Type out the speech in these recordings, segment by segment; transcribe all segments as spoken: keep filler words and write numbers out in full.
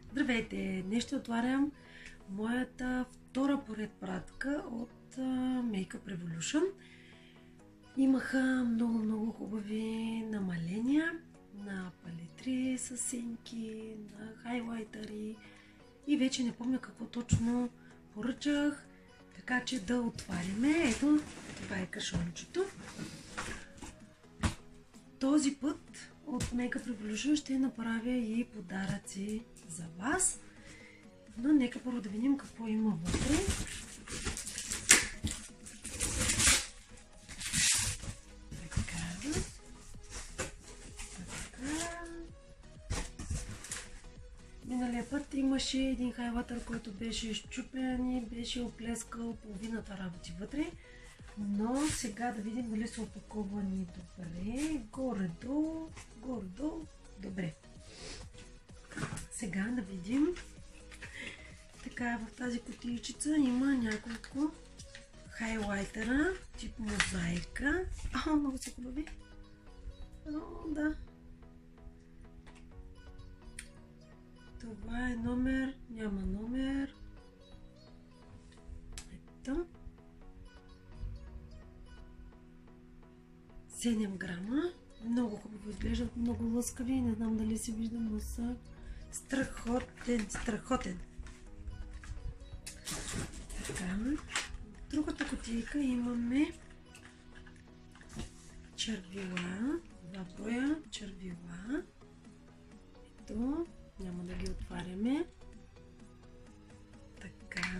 Здравейте! Днес ще отварям моята втора поред пратка от uh, Makeup Revolution. Имаха много-много хубави намаления на палитри с сенки, на хайлайтери и вече не помня какво точно поръчах, така че да отваряме. Ето, това е кашончето. Този път от Makeup Revolution ще направя и подаръци за вас. Но нека първо да видим какво има вътре. Така. Така. Миналия път имаше един хайлайтер, който беше счупен и беше оплескал половината работи вътре. Но сега да видим дали са опаковани добре. Горе-долу, горе-долу, добре. Сега да видим. Така, в тази кутийчица има няколко хайлайтера, тип мозайка. А, много са хубави. О, да. Това е номер, няма номер. Ето. седем грама. Много хубаво изглеждат, много лъскави. Не знам дали се вижда, но са страхотен, страхотен. Така. В другата кутийка имаме червила. Два броя червила. Ето. Няма да ги отваряме. Така.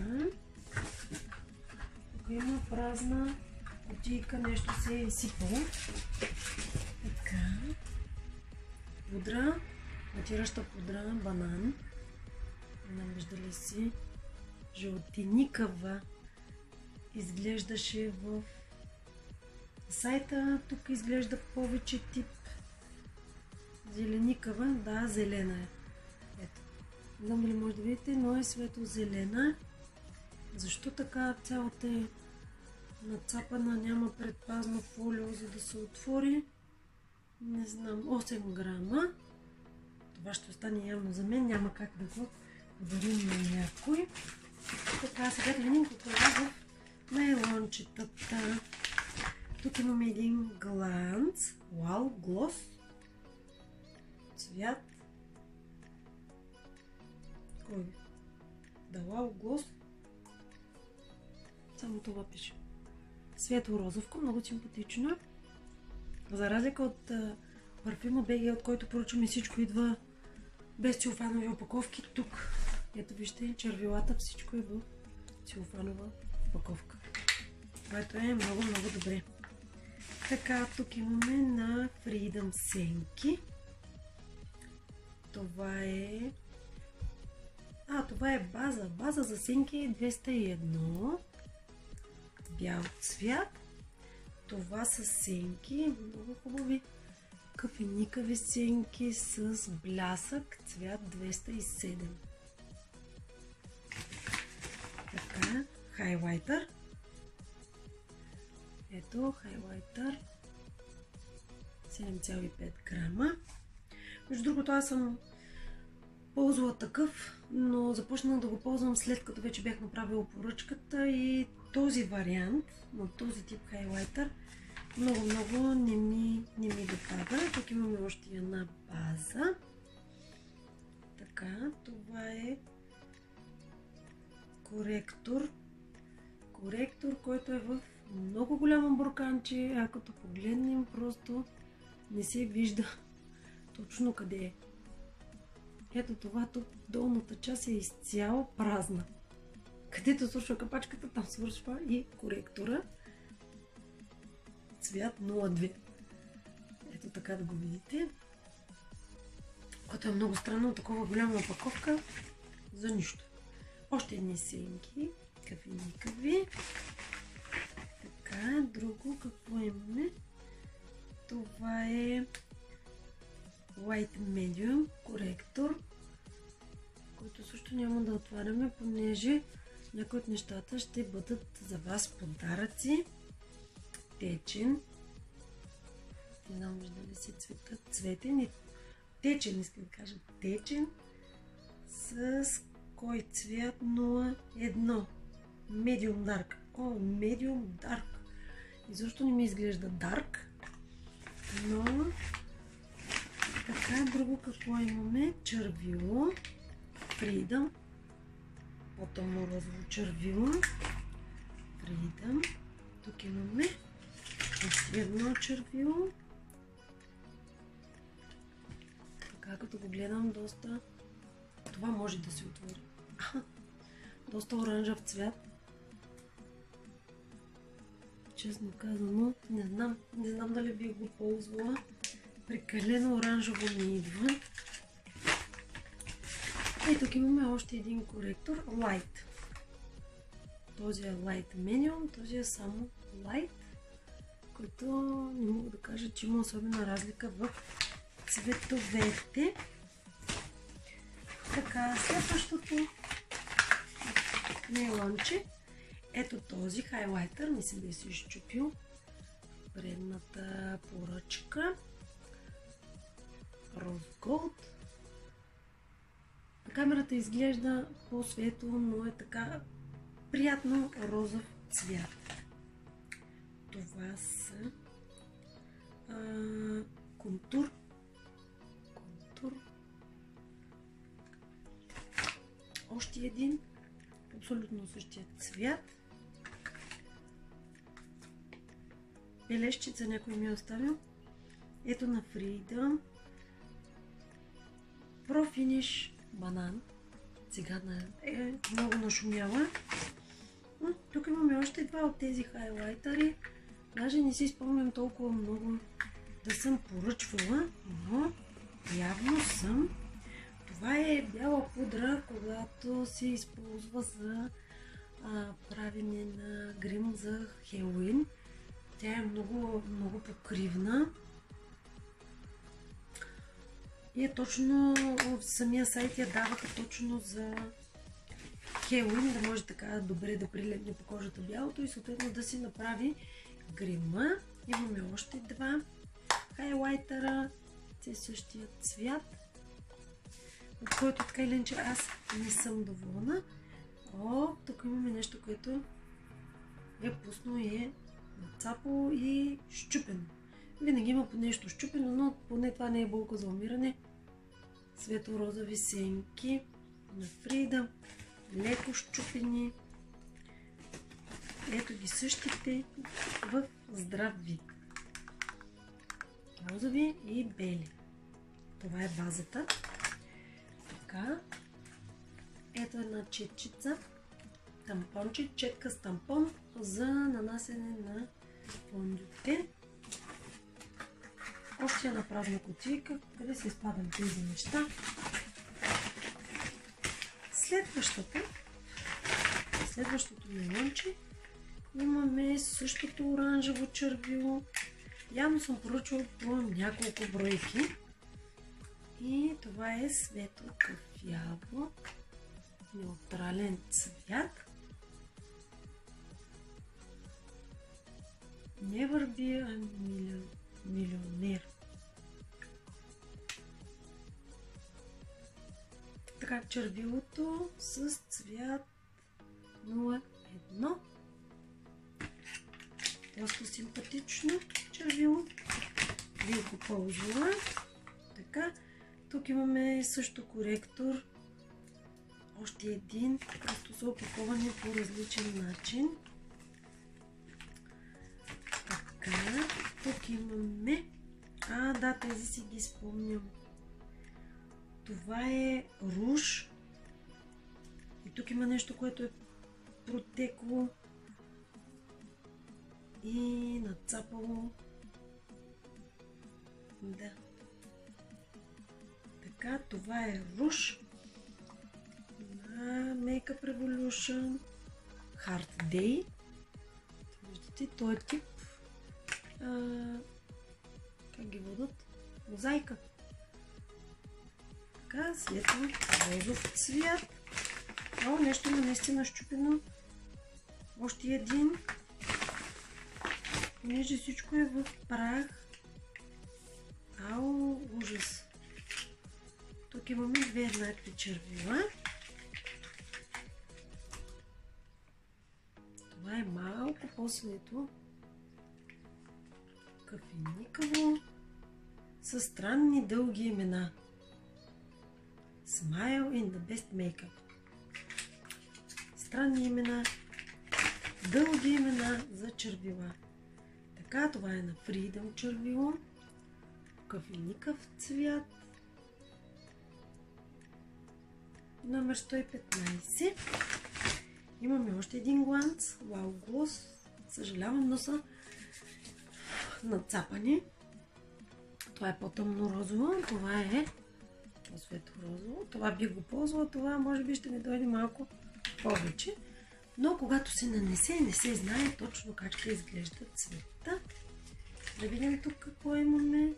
Тук има празна кутийка, нещо се е изсипало. Така. Пудра. Матираща пудра, банан. Не виждали си. Жълтеникава изглеждаше в сайта. Тук изглежда повече тип зеленикава. Да, зелена е. Ето. Не знам дали може да видите, но е светло-зелена. Защо така цялата е нацапана, няма предпазно фолио, за да се отвори? Не знам. осем грама. Това ще остане явно за мен. Няма как да го дарим на някой. Така, сега да видим какво е в найлончетата. Тук имаме един гланц. Вау, глос. Цвят. Кой? Да, вау, глос. Само това пише. Светло-розовко, много симпатично. За разлика от а, парфюма би джи, от който поръчваме, всичко идва без целофанови опаковки. Тук, ето вижте, червилата, всичко е в целофанова опаковка. Което е много, много добре. Така, тук имаме на Freedom сенки. Това е... А, това е база. База за сенки двеста и едно. Бял цвят. Това са сенки, много хубави кафеникави сенки с блясък, цвят двеста и седем. Така, хайлайтер. Ето, хайлайтер. седем цяло и пет грама. Между другото, аз съм ползвала такъв, но започнах да го ползвам след като вече бях направила поръчката и този вариант на този тип хайлайтер много-много не ми, не ми допада. Тук имаме още една база. Така, това е коректор. Коректор, който е в много голямо бурканче, а като погледнем просто не се вижда точно къде е. Ето това тук, долната част е изцяло празна. Където свършва капачката, там свършва и коректора. Цвят нула две. Ето така да го видите. Което е много странно, такова голяма опаковка за нищо. Още едни сенки, кафеникави. Така, друго какво имаме? Това е White Medium коректор, който също няма да отваряме, понеже някои от нещата ще бъдат за вас подаръци. Течен. Не знам, вижда ли се цвета. Цветен и течен, искам да кажа. Течен. с кой цвят? нула едно. Medium Dark. О, Medium Dark. И защо не ми изглежда Dark? Но така, друго какво имаме? Червило. Freedom. По-тъмно розово червило. Freedom. Тук имаме още едно червило. Така, като го гледам, доста... Това може да се отвори. Доста оранжев цвят. Честно казано, не знам, не знам дали бих го ползвала. Прекалено оранжево ми идва. И тук имаме още един коректор, Light. Този е Light Medium, този е само Light, който не мога да кажа, че има особена разлика в цветовете. Така, следващото нейлонче. Ето този хайлайтер, мисля да си изчупил предната поръчка. Rose Gold. Камерата изглежда по-светло, но е така приятно розов цвят. Това са а, контур. Контур. Още един. Абсолютно същия цвят. Бележчица някой ми е оставил. Ето на Freedom. Pro Finish банан. Сега е много нашумяла. Тук имаме още два от тези хайлайтери. Даже не си спомням толкова много да съм поръчвала, но явно съм. Това е бяла пудра, когато се използва за а, правене на грим за Хелоуин. Тя е много, много покривна. И е точно в самия сайт я даваха точно за Хелоуин, да може така добре да прилепне по кожата бялото и съответно да си направи грима. Имаме още два хайлайтера, те същия цвят, от който така или иначе аз не съм доволна. О, тук имаме нещо, което е пусно и е нацапало и щупено. Винаги има нещо щупено, но поне това не е болка за умиране. Светло-розови сенки на Freedom, леко щупени. Ето ги същите в здрав вид. Розови и бели. Това е базата. Така. Ето една четчица. Тампонче, четка с тампон за нанасене на фондюте. Още една празна кутийка, къде се изпадам тези неща. Следващата, следващото нейлонче имаме същото оранжево червило. Явно съм поръчвала по няколко бройки. И това е светло кафяво, неутрален цвят. Never be a милионер. Така, червилото с цвят нула едно. Доста симпатично червило. Бих го ползвала. Така, тук имаме също коректор. Още един, просто са опаковани по различен начин. Така, тук имаме... А, да, тези си ги спомням. Това е руж. И тук има нещо, което е протекло и нацапало. Да. Така, това е руж на Makeup Revolution Hard Day. Виждате, този е тип. А, как ги водят? Мозайка. Така, светло розов цвят. О, нещо има наистина щупено. Още един. Понеже всичко е в прах. Ау, ужас. Тук имаме две еднакви червила. Това е малко по-светло. Кафеникаво. С странни дълги имена. Smile in the best makeup. Странни имена. Дълги имена за червила. Така, това е на Freedom червило. Кафеникав цвят. Номер сто и петнайсет. Имаме още един гланц. Wow Gloss. Съжалявам, но са нацапани. Това е по-тъмно розово. Това е по-светло розово. Това би го ползвала. Това може би ще ми дойде малко повече. Но когато се нанесе, не се знае точно как ще изглежда цвета. Да видим тук какво имаме.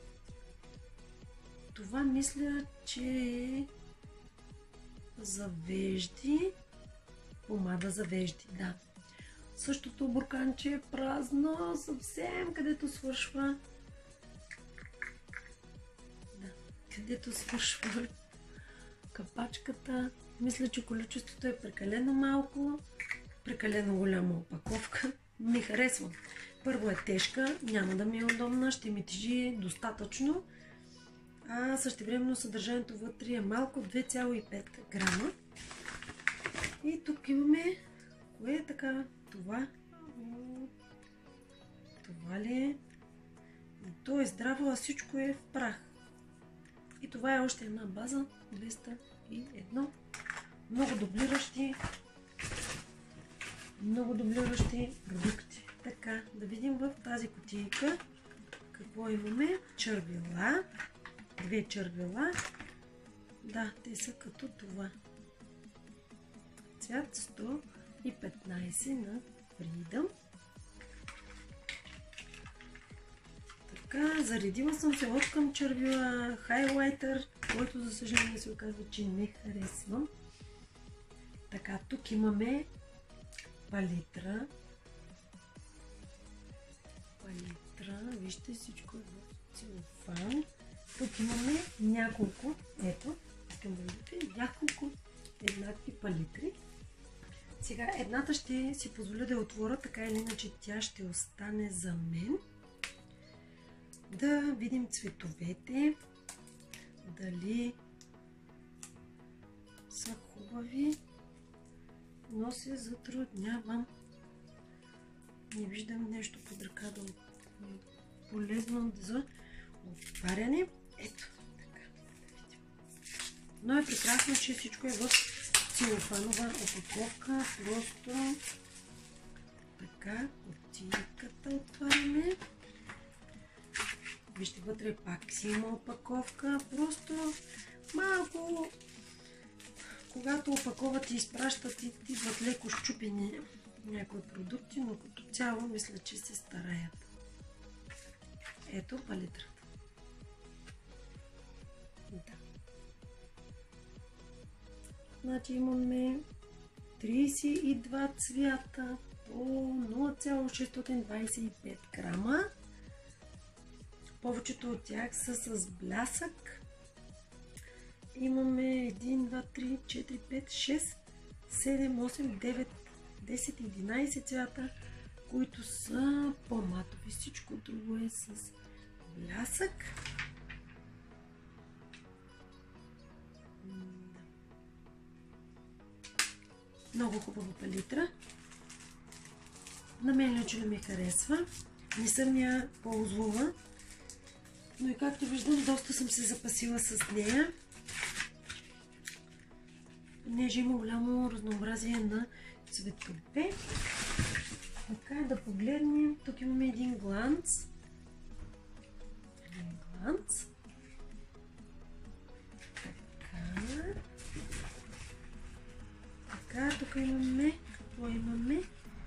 Това мисля, че е за вежди. Помада за вежди, да. Същото бурканче е празно, съвсем където свършва. Да, където свършва капачката. Мисля, че количеството е прекалено малко. Прекалено голяма опаковка. Не харесвам. Първо е тежка, няма да ми е удобна, ще ми тежи достатъчно. А същевременно съдържанието вътре е малко, две цяло и пет грама. И тук имаме, кое е така, това, това ли е? И то е здраво, а всичко е в прах. И това е още една база, двеста и едно. Много дублиращи, много дублиращи продукти. Така, да видим в тази кутийка какво имаме. Червила. Две червила. Да, те са като това. Цвят сто и петнайсет на Freedom. Така, заредила съм се от към червила хайлайтер, който за съжаление се оказва, че не харесвам. Така, тук имаме палитра. Палитра, вижте, всичко е в целофан. Тук имаме няколко, ето, искам да видите, няколко еднакви палитри. Сега едната ще си позволя да я отворя, така или иначе тя ще остане за мен. Да видим цветовете, дали са хубави, но се затруднявам. Не виждам нещо под ръка да е полезно за отваряне. Ето, така, да видим. Но е прекрасно, че всичко е в целофанова опаковка. Просто така, кутийката отваряме. Вижте, вътре пак си има опаковка. Просто малко, когато опаковат и изпращат, идват леко счупени някои продукти, но като цяло мисля, че се стараят. Ето палитрата. Да. Значи имаме трийсет и два цвята по нула цяло шестстотин двайсет и пет грама. Повечето от тях са с блясък. Имаме едно, два, три, четири, пет, шест, седем, осем, девет, десет, единайсет цвята, които са по-матови. Всичко друго е с блясък. Много хубава палитра. На мен лично ми харесва. Не съм я ползвала, но и както виждам, доста съм се запасила с нея. Понеже има голямо разнообразие на цветове. Така, да погледнем. Тук имаме един гланц. Един гланц. Така. Така, тук имаме. Какво имаме?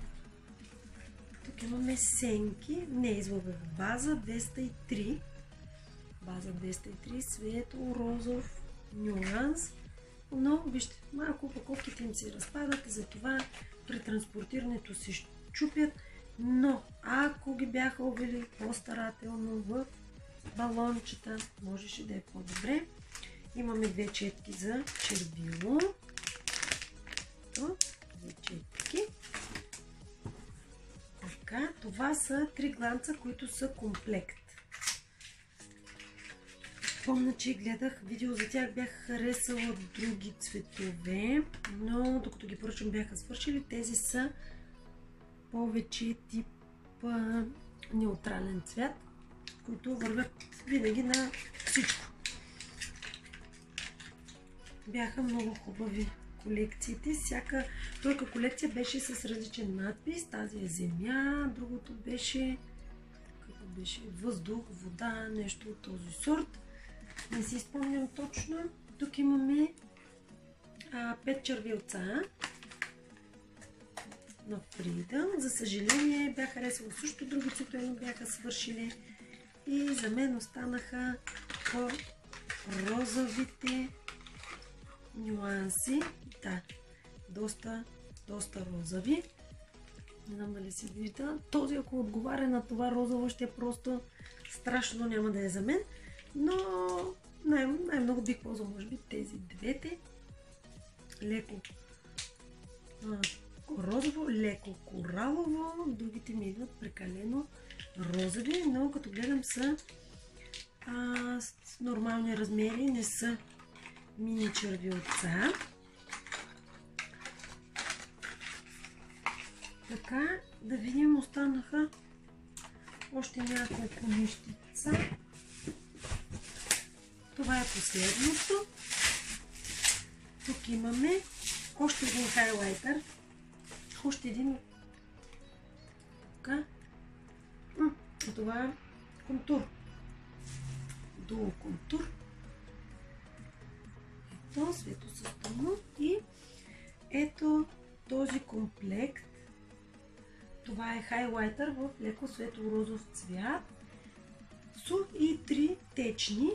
Тук имаме сенки. Не излъгах. База двеста и три. База двеста и три. Светло-розов нюанс. Но, вижте, малко опаковките им се разпадат, затова при транспортирането се щупят, но ако ги бяха увели по-старателно в балончета, можеше да е по-добре. Имаме две четки за червило. Две четки. Така, това са три гланца, които са комплект. Помня, че гледах видео за тях, бях харесала други цветове, но докато ги поръчам бяха свършили. Тези са повече тип а, неутрален цвят, които вървят винаги на всичко. Бяха много хубави колекциите. Всяка тройка колекция беше с различен надпис. Тази е земя, другото беше, какво беше, въздух, вода, нещо от този сорт. Не си спомням точно. Тук имаме а, пет червилца на Freedom. За съжаление бях харесала също други цветове, но бяха свършили. И за мен останаха по-розовите нюанси. Да, доста, доста розови. Не знам дали си вижда. Този, ако отговаря на това розово, ще е просто страшно, няма да е за мен. Но най- най-много бих ползвал, може би, тези двете. Леко а, розово, леко коралово. Другите ми идват прекалено розови, но като гледам са а, с нормални размери, не са мини червилца. Така, да видим, останаха още няколко нещица. Това е последното. Тук имаме още един хайлайтер. Още един. Така. Това е контур. Дуо контур. Ето, светосъстойно. И ето този комплект. Това е хайлайтер в леко светло-розов цвят. Сух и три течни.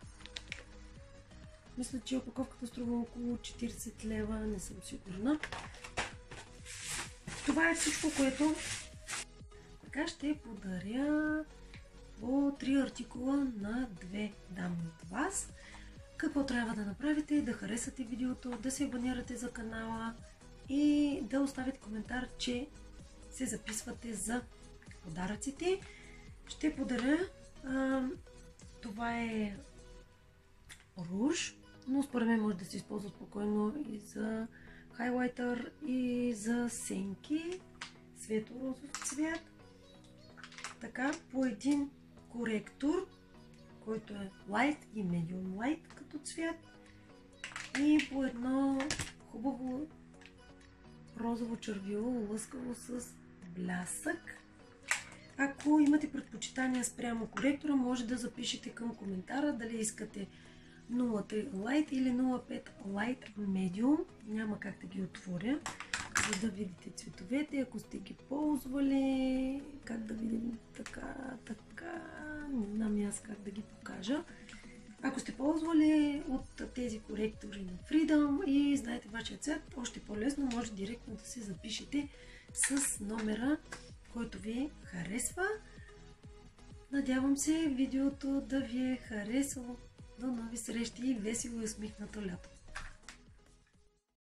Мисля, че опаковката струва около четиридесет лева, не съм сигурна. Това е всичко, което така ще подаря по три артикула на две дами от вас. Какво трябва да направите? Да харесате видеото, да се абонирате за канала и да оставите коментар, че се записвате за подаръците. Ще подаря а, това е руж, но според мен може да се използва спокойно и за хайлайтер, и за сенки, светло-розов цвят. Така, по един коректор, който е light и medium light като цвят, и по едно хубаво розово червило, лъскаво с блясък. Ако имате предпочитания спрямо коректора, може да запишете към коментара дали искате нула цяло три Light или нула цяло пет Light Medium. Няма как да ги отворя, за да видите цветовете. Ако сте ги ползвали, как да видим така, така, не знам аз как да ги покажа. Ако сте ползвали от тези коректори на Freedom и знаете вашия цвят, още по-лесно може директно да се запишете с номера, който ви харесва. Надявам се видеото да ви е харесало. До нови срещи и весело и усмихнато лято!